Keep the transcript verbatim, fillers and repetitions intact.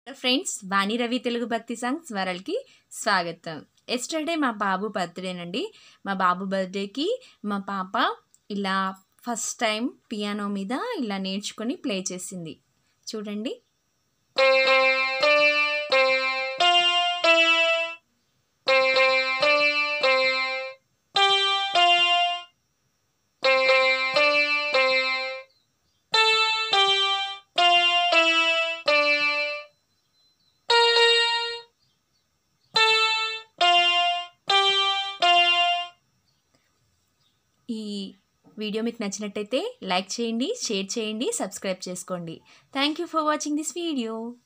Friends, వాణి రవి తెలుగు భక్తి songs వరల్డ్కి స్వాగతం. Yesterday మా బాబు బర్త్డేనండి. మా బాబు బర్త్డేకి మా పాప ఇలా ఫస్ట్ టైం పియానో మీద ఇలా నేర్చుకొని ప్లే చేసింది. చూడండి. ఈ వీడియో మీకు నచ్చినట్టయితే లైక్ చేయండి, షేర్ చేయండి, సబ్స్క్రైబ్ చేసుకోండి. Thank you for watching this video.